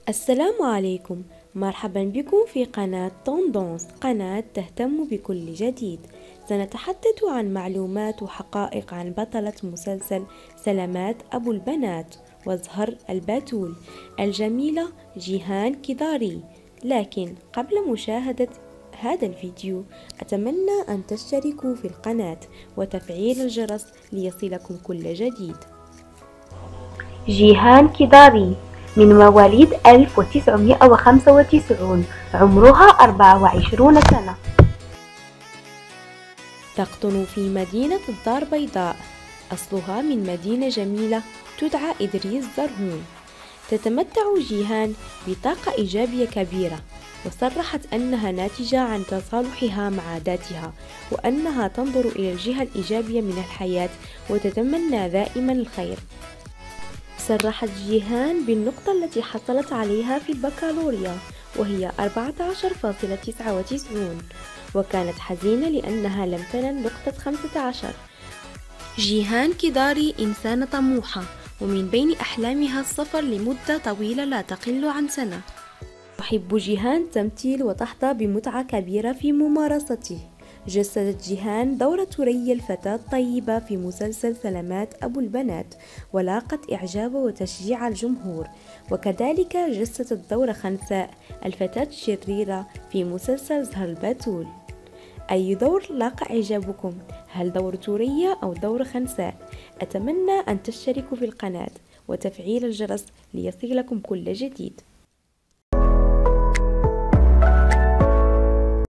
السلام عليكم، مرحبا بكم في قناة توندونس، قناة تهتم بكل جديد. سنتحدث عن معلومات وحقائق عن بطلة مسلسل سلامات أبو البنات وزهر البتول الجميلة جيهان كداري. لكن قبل مشاهدة هذا الفيديو أتمنى أن تشتركوا في القناة وتفعيل الجرس ليصلكم كل جديد. جيهان كداري من مواليد 1995، عمرها 24 سنة. تقطن في مدينة الدار بيضاء، أصلها من مدينة جميلة تدعى إدريس زرهون. تتمتع جيهان بطاقة إيجابية كبيرة، وصرحت أنها ناتجة عن تصالحها مع ذاتها، وأنها تنظر إلى الجهة الإيجابية من الحياة وتتمنى دائما الخير. صرحت جيهان بالنقطة التي حصلت عليها في البكالوريا وهي 14.99، وكانت حزينة لأنها لم تنل نقطة 15. جيهان كداري إنسانة طموحة، ومن بين أحلامها السفر لمدة طويلة لا تقل عن سنة. تحب جيهان التمثيل وتحظى بمتعة كبيرة في ممارسته. جسدت جيهان دور ثريا الفتاة الطيبة في مسلسل سلامات أبو البنات، ولاقت إعجاب وتشجيع الجمهور، وكذلك جسدت دور خنساء الفتاة الشريرة في مسلسل زهر البتول. أي دور لاقى إعجابكم؟ هل دور ثريا أو دور خنساء؟ أتمنى أن تشتركوا في القناة وتفعيل الجرس ليصلكم كل جديد.